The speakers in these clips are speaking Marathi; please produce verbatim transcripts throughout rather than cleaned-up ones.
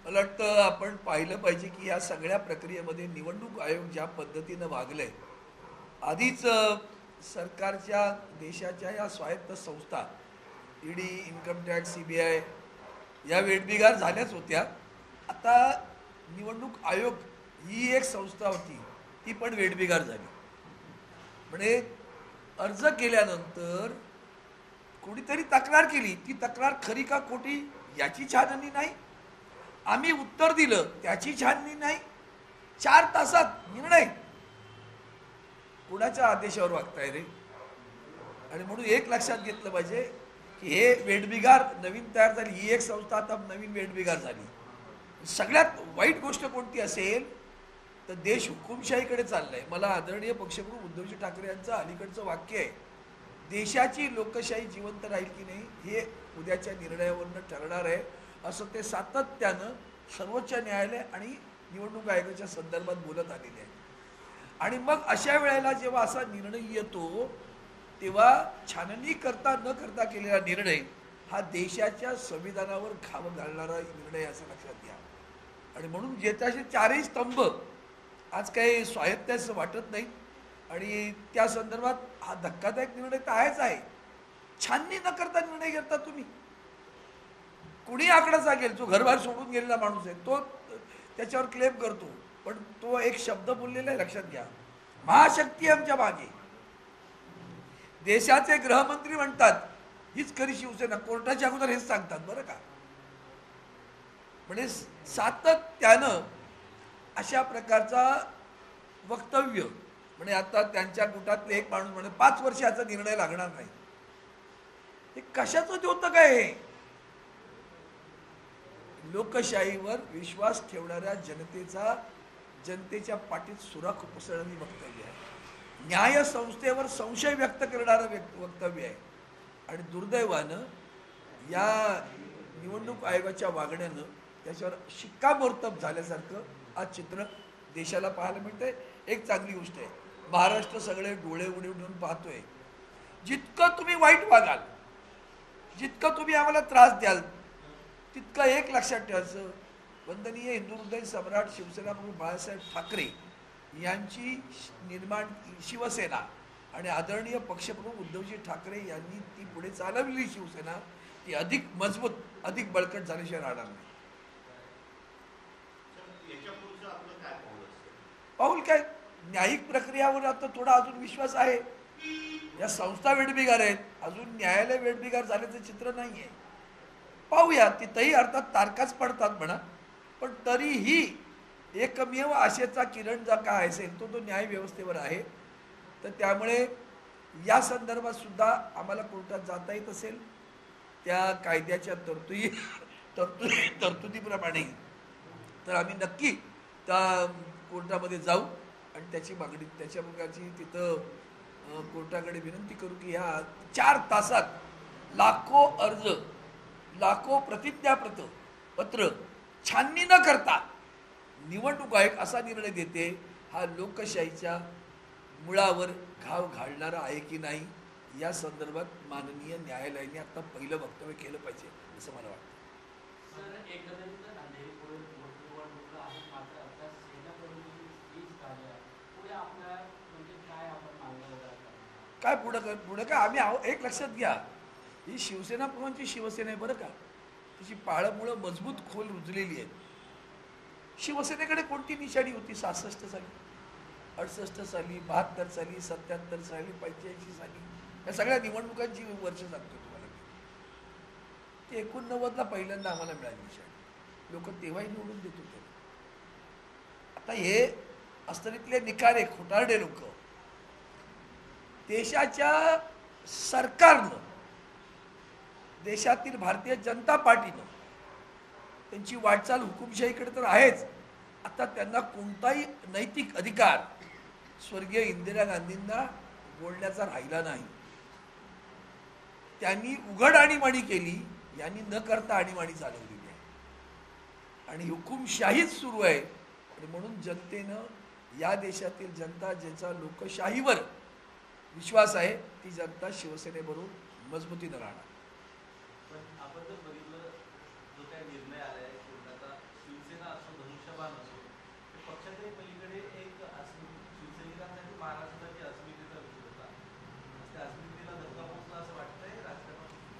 मला वाटतं आपण पाहिलं पाहिजे की या सगळ्या प्रक्रियेमध्ये निवडणूक आयोग ज्या पद्धतीनं वागलंय, आधीच अ, सरकारच्या देशाच्या या स्वायत्त संस्था ईडी, इन्कम टॅक्स, सीबीआय या वेठबिगार झाल्याच होत्या. आता निवडणूक आयोग ही एक संस्था होती, ती पण वेठबिगार झाली. म्हणजे अर्ज केल्यानंतर कोणीतरी तक्रार केली, ती तक्रार खरी का खोटी याची छाननी नाही, आम्ही उत्तर दिलं त्याची छाननी नाही, चार तासात निर्णय. कुणाच्या आदेशावर वागताय रे? आणि म्हणून एक लक्षात घेतलं पाहिजे की हे वेठबिगार नवीन तयार झाली, ही एक संस्था आता नवीन वेठबिगार झाली. सगळ्यात वाईट गोष्ट कोणती असेल तर देश हुकुमशाहीकडे चाललाय. मला आदरणीय पक्षप्रमुख उद्धवजी ठाकरे यांचं अलीकडचं वाक्य आहे, देशाची लोकशाही जिवंत राहील की नाही हे उद्याच्या निर्णयावरनं ठरणार आहे, असं ते सातत्यानं सर्वोच्च न्यायालय आणि निवडणूक आयोगाच्या संदर्भात बोलत आलेले आहे. आणि मग अशा वेळेला जेव्हा असा निर्णय येतो तेव्हा छाननी करता न करता केलेला निर्णय हा देशाच्या संविधानावर घाव घालणारा निर्णय असं लक्षात घ्या. आणि म्हणून जे त्याचे चारही स्तंभ आज काही स्वायत्त असं वाटत नाही आणि त्या संदर्भात हा धक्कादायक निर्णय तर आहेच आहे. छाननी न करता निर्णय घेता तुम्ही. कुणी आकडा सांगेल, जो घरबार सोडून गेलेला माणूस आहे तो त्याच्यावर क्लेम करतो, पण तो एक शब्द बोललेला आहे, लक्षात घ्या, महाशक्ती आमच्या मागे. देशाचे गृहमंत्री म्हणतात हीच खरी शिवसेना, कोर्टाच्या अगोदर हेच सांगतात बरं का. म्हणजे सातत्यानं अशा प्रकारचा वक्तव्य. म्हणजे आता त्यांच्या गुटातले एक माणूस म्हणे पाच वर्षाचा निर्णय लागणार नाही. हे कशाचं होतं काय? हे लोकशाहीवर विश्वास ठेवणाऱ्या जनतेचा जनतेच्या पाठीत सुराख उपसळणारी वक्तव्य आहे. न्याय संस्थेवर संशय व्यक्त करणारं वक्तव्य आहे. आणि दुर्दैवानं या निवडणूक आयोगाच्या वागण्यानं त्याच्यावर शिक्कामोर्तब झाल्यासारखं आज चित्र देशाला पाहायला मिळतंय. एक चांगली गोष्ट आहे, महाराष्ट्र सगळे डोळे उडी उडून पाहतोय. जितकं तुम्ही वाईट वागाल, जितकं तुम्ही आम्हाला त्रास द्याल, तितकं एक लक्षात ठेवायचं, वंदनीय हिंदू हृदय सम्राट शिवसेना प्रमुख बाळासाहेब ठाकरे यांची निर्माण शिवसेना आणि आदरणीय पक्षप्रमुख उद्धवजी ठाकरे यांनी ती पुढे चालवलेली शिवसेना ती अधिक मजबूत, अधिक बळकट झाल्याशिवाय राहणार नाही. पाऊल काय, न्यायिक प्रक्रियावर आता थोडा अजून विश्वास आहे. या संस्था वेठबिगार आहेत, अजून न्यायालय वेठबिगार झाल्याचं चित्र नाही आहे. पाहूया, तिथंही अर्थात तारखाच पडतात म्हणा, पण तरीही एकमेव आशेचा किरण जर काय असेल तो तो न्याय व्यवस्थेवर आहे. तर त्यामुळे या संदर्भात सुद्धा आम्हाला कोर्टात जाता येत असेल त्या कायद्याच्या तरतुदी तरतुदी तरतुदीप्रमाणे तर आम्ही नक्की त्या कोर्टामध्ये जाऊ आणि त्याची मागणी त्याच्या प्रकारची तिथं कोर्टाकडे विनंती करू की ह्या चार तासात लाखो अर्ज, लाखो प्रतिज्ञापत्र पत्र छाननी न करता निवडणूक आयोग असा निर्णय देते, हा लोकशाहीच्या मुळावर घाव घालणारा आहे की नाही या संदर्भात माननीय न्यायालयाने आता पहिलं वक्तव्य केलं पाहिजे असं मला वाटतं. काय पुढं काय पुढं काय आम्ही आहो. एक लक्षात घ्या, ही शिवसेना प्रमुखांची शिवसेना आहे बरं का, तिची पाळंमुळं मजबूत खोल रुजलेली आहेत. शिवसेनेकडे कोणती निशाणी होती सहासष्ट साली, अडुसष्ट साली, बहात्तर साली, सत्याहत्तर साली, पंच्याऐंशी साली, या सगळ्या निवडणुकांची वर्ष सांगतो तुम्हाला. ते एकोणनव्वदला पहिल्यांदा आम्हाला मिळाली निशाणी, लोक तेव्हाही निवडून देत होते. आता हे अस्तरीतले निखारे खोटारडे लोक देशाच्या सरकारनं, देशातील भारतीय जनता पार्टीनं त्यांची वाटचाल हुकुमशाहीकडे तर आहेच, आता त्यांना कोणताही नैतिक अधिकार स्वर्गीय इंदिरा गांधींना बोलण्याचा राहिला नाही. त्यांनी उघड आणीबाणी केली, यांनी न करता आणीबाणी चालवलेली आहे आणि हुकुमशाहीच सुरू आहे. आणि म्हणून जनतेनं, या देशातील जनता ज्याचा लोकशाहीवर विश्वास आहे, ती जनता शिवसेनेबरोबर मजबूतीनं राहणार. आपण जर बघितलं जो काही निर्णय आलाय कोर्टाचा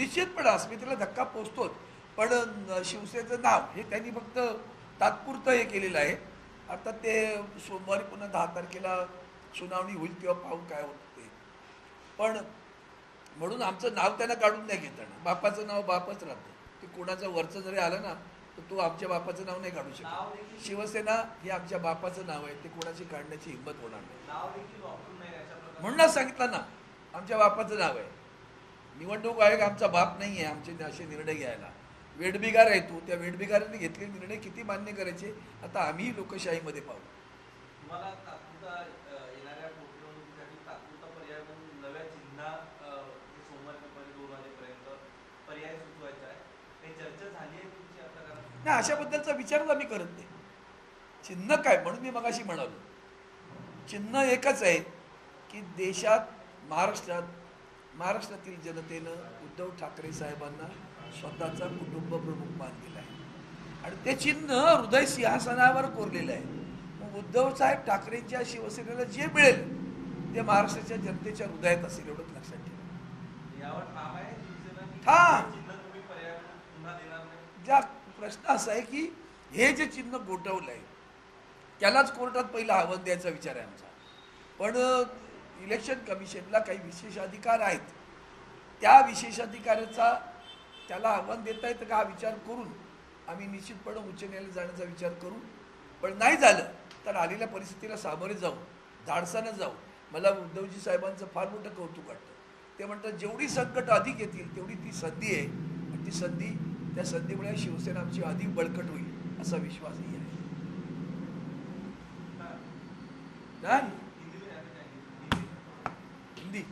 निश्चितपणे अस्मितेला धक्का पोचतोच, पण शिवसेनेचं नाव हे त्यांनी फक्त तात्पुरतं हे केलेलं आहे. अर्थात ते सोमवारी पुन्हा दहा तारखेला सुनावणी होईल तेव्हा पाहू काय होतं ते. पण म्हणून आमचं नाव त्यांना काढून नाही घेता येणार. बापाचं नाव बापच राहतं. ते कोणाचं वरचं जरी आलं ना तर तो आमच्या बापाचं नाव नाही काढू शकत. शिवसेना हे आमच्या बापाचं नाव आहे, ते कोणाची काढण्याची हिंमत होणार नाही. म्हणूनच सांगितलं ना, आमच्या बापाचं नाव आहे. निवडणूक आयोग आमचा बाप नाही आहे आमचे असे निर्णय घ्यायला. वेठबिगार आहे तो, त्या वेठबिगारांनी घेतलेले निर्णय किती मान्य करायचे आता आम्ही लोकशाहीमध्ये पाहू. नाही, अशाबद्दलचा विचारच आम्ही करत नाही. चिन्ह काय, म्हणून मी मगाशी म्हणालो, चिन्ह एकच आहे की देशात महाराष्ट्रात महाराष्ट्रातील जनतेनं उद्धव ठाकरे साहेबांना स्वतःचा कुटुंब प्रमुख मान दिला आहे आणि ते चिन्ह हृदय सिंहासनावर कोरलेलं आहे. मग उद्धव साहेब ठाकरेंच्या शिवसेनेला जे मिळेल ते महाराष्ट्राच्या जनतेच्या हृदयात असेल, एवढंच लक्षात ठेवा. हा ज्या प्रश्न असा आहे की हे जे चिन्ह गोठवलं आहे त्यालाच कोर्टात पहिला आव्हान द्यायचा विचार आहे आमचा. पण इलेक्शन कमिशनला काही विशेषाधिकार आहेत, त्या विशेषाधिकाराचा त्याला आव्हान देता येतं का हा विचार करून आम्ही निश्चितपणे उच्च न्यायालयात जाण्याचा विचार करू. पण नाही झालं तर आलेल्या परिस्थितीला सामोरे जाऊ, धाडसानं जाऊ. मला उद्धवजी साहेबांचं फार मोठं कौतुक वाटतं. ते म्हणतात जेवढी संकट अधिक येतील तेवढी ती संधी आहे आणि ती संधी त्या संधीमुळे शिवसेना आमची अधिक बळकट होईल असा विश्वासही आहे. हिंदी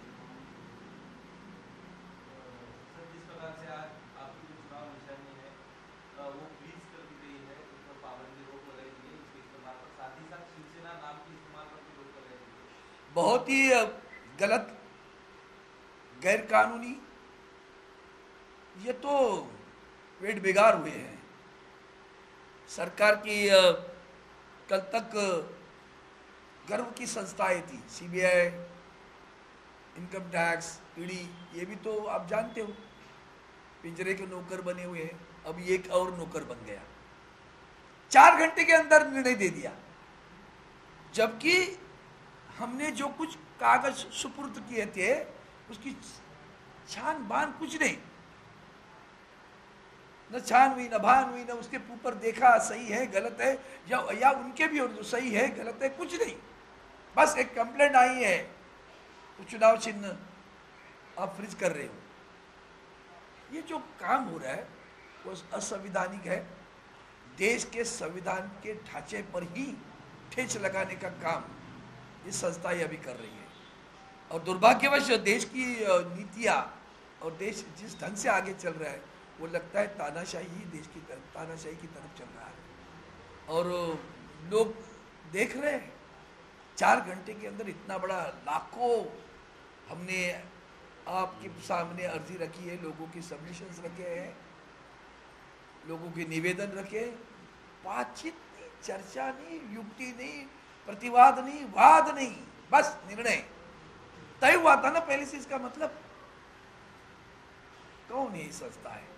बहुत ही गलत, गैरकानूनी, ये तो वेट बिगाड़ हुए हैं. सरकार की कल तक गर्व की संस्थाएं थी, सीबीआई, इनकम टैक्स, ईडी, ये भी तो आप जानते हो पिंजरे के नौकर बने हुए हैं. अब एक और नौकर बन गया. चार घंटे के अंदर निर्णय दे दिया, जबकि हमने जो कुछ कागज सुपुर्द किए थे उसकी छान बान कुछ नहीं, न छान हुई न भान हुई, न उसके ऊपर देखा सही है गलत है या या उनके भी जो सही है गलत है कुछ नहीं. बस एक कंप्लेंट आई है तो चुनाव चिन्ह आप फ्रीज कर रहे हो. ये जो काम हो रहा है वो असंवैधानिक है. देश के संविधान के ढांचे पर ही ठेस लगाने का काम ये संस्थाएं अभी कर रही है. और दुर्भाग्यवश देश की नीतियाँ और देश जिस ढंग से आगे चल रहा है वो लगता है तानाशाही ही देश की तरफ तानाशाही की तरफ चल रहा है. और लोग देख रहे हैं चार घंटे के अंदर इतना बड़ा, लाखों हमने आपके सामने अर्जी रखी है, लोगों के सबमिशंस रखे हैं, लोगों के निवेदन रखे. बातचीत नहीं, चर्चा नहीं, युक्ति नहीं, प्रतिवाद नहीं, वाद नहीं, बस निर्णय तय हुआ था ना पहले से. इसका मतलब कौन है ये संस्था है?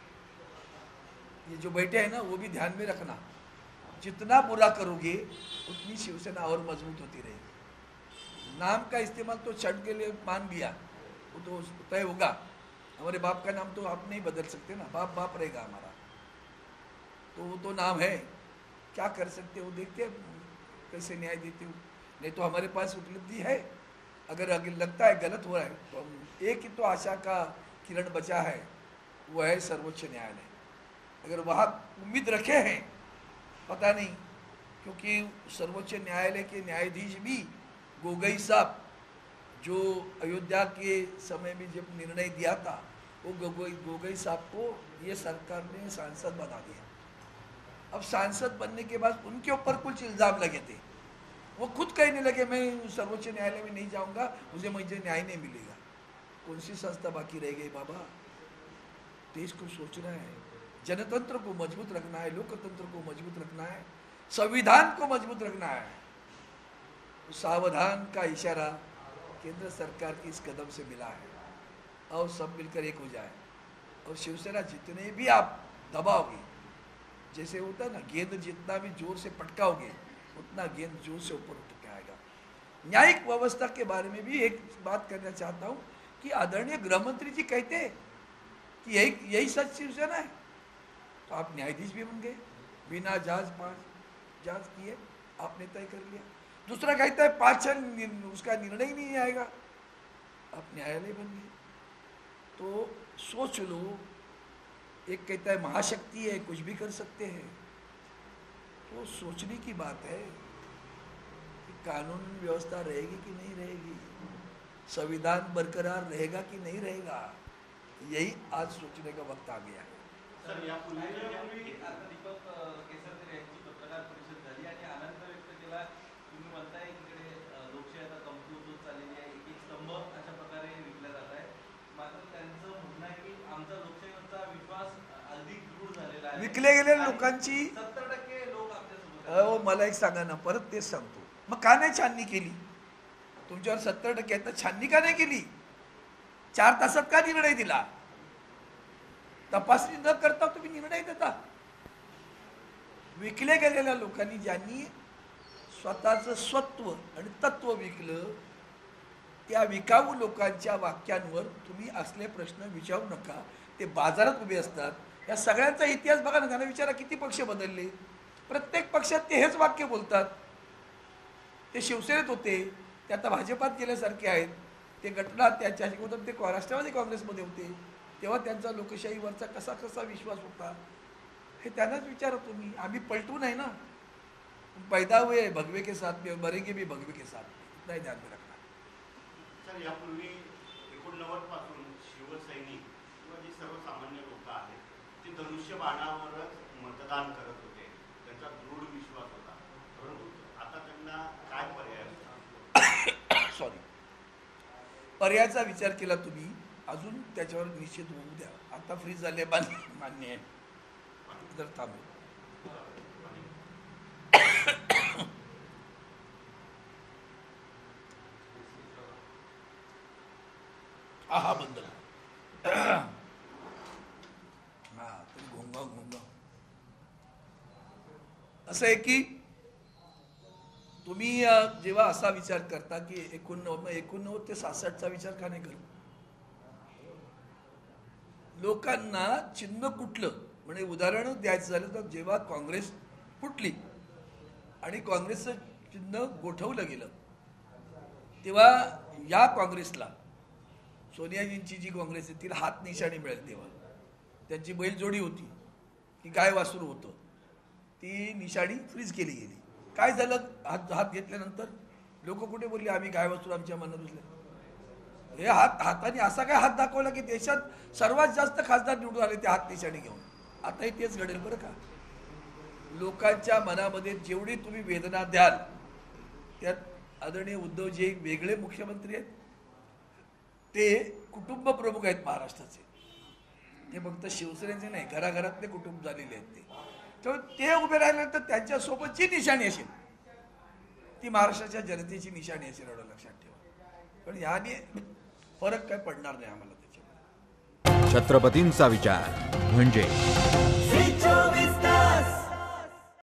ये जो बैठे हैं ना वो भी ध्यान में रखना, जितना बुरा करोगे उतनी शिवसेना और मजबूत होती रहेगी. नाम का इस्तेमाल तो क्षण के लिए मान लिया, वो तो तय होगा. हमारे बाप का नाम तो आप नहीं बदल सकते ना, बाप बाप रहेगा हमारा, तो वो तो नाम है. क्या कर सकते हो, देखते कैसे न्याय देते हो. नहीं तो हमारे पास उपलब्धि है. अगर अगर लगता है गलत हो रहा है तो हम एक ही तो आशा का किरण बचा है, वो है सर्वोच्च न्यायालय. अगर वहाँ उम्मीद रखे हैं, पता नहीं, क्योंकि सर्वोच्च न्यायालय के न्यायाधीश भी गोगोई साहब जो अयोध्या के समय में जब निर्णय दिया था, वो गोगोई गोगोई साहब को ये सरकार ने सांसद बना दिया. अब सांसद बनने के बाद उनके ऊपर कुछ इल्ज़ाम लगे थे. वो खुद कहने लगे मैं सर्वोच्च न्यायालय में नहीं जाऊंगा, मुझे मुझे न्याय नहीं मिलेगा. कौन सी संस्था बाकी रह गई बाबा? देश को सोचना है, जनतंत्र को मजबूत रखना है, लोकतंत्र को मजबूत रखना है, संविधान को मजबूत रखना है. सावधान का इशारा केंद्र सरकार की इस कदम से मिला है. और सब मिलकर एक हो जाए. और शिवसेना जितने भी आप दबाओगे, जैसे होता है ना, गेंद जितना भी जोर से पटकाओगे उतना गेंद जोर से ऊपर उठ के आएगा। न्यायिक व्यवस्था के बारे में भी एक बात करना चाहता हूँ कि आदरणीय गृह मंत्री जी कहते हैं कि यही यही सच शिवसेना है, तो आप न्यायाधीश भी बन गए, बिना जांच पांच जांच किए आपने तय कर लिया। दूसरा कहता है पाँच छः उसका निर्णय ही नहीं आएगा, आप न्यायालय बन गए। तो सोच लो, एक कहता है महाशक्ति है, कुछ भी कर सकते हैं। तो सोचने की बात है कि कानून व्यवस्था रहेगी कि नहीं रहेगी, संविधान बरकरार रहेगा कि नहीं रहेगा, यही आज सोचने का वक्त आ गया है। सर, यापूर्वी आता दीपक केसरकर यांची पत्रकार परिषद झाली आणि आनंद व्यक्त केला। तुम्ही म्हणताय इकडे लोकशाही आता कमकुवत होत चाललेली आहे, एक एक स्तंभ अशा प्रकारे विकला जात आहे। मात्र त्यांचं म्हणणं आहे की आमचा लोकशाहीवरचा विश्वास अधिक दृढ झालेला आहे। विकले गेलेल्या लोकांची सत्तर टक्के लोक आपल्यासोबत आहेत। अहो मला एक सांगा ना, परत तेच सांगतो, मग का नाही छाननी केली? तुमच्यावर सत्तर टक्के आहेत तर छाननी का नाही केली? चार तासात का निर्णय दिला? तपासणी न करता तुम्ही निर्णय देता? विकले गेलेल्या लोकांनी, ज्यांनी स्वतःचं स्वत्व आणि तत्व विकलं, त्या विकाऊ लोकांच्या वाक्यांवर तुम्ही असले प्रश्न विचारू नका। ते बाजारात उभे असतात। या सगळ्यांचा इतिहास बघा ना, त्यांना विचारा किती पक्ष बदलले, प्रत्येक पक्षात ते हेच वाक्य बोलतात। ते शिवसेनेत होते, ते आता भाजपात गेल्यासारखे आहेत। ते घटना त्याच्या शिकवतात, ते राष्ट्रवादी काँग्रेसमध्ये होते, तेव्हा त्यांचा लोकशाहीवरचा कसा कसा विश्वास होता हे त्यांनाच विचारा तुम्ही। आम्ही पलटू नाही ना, पैदा हुए भगवे के साथ में, मरेंगे भी भगवे के साथ में, इतना ही ध्यान में रखना। सर, यापूर्वी एकोणनव्वद पासून शिवसैनिक किंवा जी सर्वसामान्य लोक आहेत ते धनुष्यबाणावरच मतदान करत होते, त्यांचा दृढ विश्वास होता, परंतु आता त्यांना काय पर्याय असतो? सॉरी, पर्यायाचा विचार केला तुम्ही, अजून त्याच्यावर निश्चित होऊ द्या। आता फ्रीज झाले मान्य आहे, जर थांबे हा हा बंद हा तरी घोंगा घोंगा असं आहे की तुम्ही जेव्हा असा विचार करता की एकोणनव्वद एकोणनव्वद ते सासष्टचा विचार का नाही करत? लोकांना चिन्ह कुठलं, म्हणजे उदाहरण द्यायचं झालं तर जेव्हा काँग्रेस फुटली आणि काँग्रेसचं चिन्ह गोठवलं गेलं, तेव्हा या काँग्रेसला, सोनियाजींची जी काँग्रेस आहे तिला हात निशाणी मिळेल। तेव्हा त्यांची बैलजोडी होती की गाय वासरू होतं, ती निशाणी फ्रीज केली गेली। काय झालं? हात हात घेतल्यानंतर लोक कुठे बोलले आम्ही गाय वासरू आमच्या मनात रुजले? हे हात हाताने असा काय हात दाखवला की देशात सर्वात जास्त खासदार निवडून आले ते हात निशाणी घेऊन। आताही तेच घडेल बरं का। लोकांच्या मनामध्ये जेवढी तुम्ही वेदना द्याल, त्यात आदरणीय उद्धवजी एक वेगळे मुख्यमंत्री आहेत, ते कुटुंब प्रमुख आहेत महाराष्ट्राचे, ते फक्त शिवसेनेचे नाही, घराघरातले कुटुंब झालेले आहेत ते। तर ते उभे राहिल्यानंतर त्यांच्यासोबत जी निशाणी असेल ती महाराष्ट्राच्या जनतेची निशाणी असेल, एवढं लक्षात ठेवा। पण याने फरक काय पडणार नाही आम्हाला त्याच्यामध्ये। छत्रपतींचा विचार म्हणजे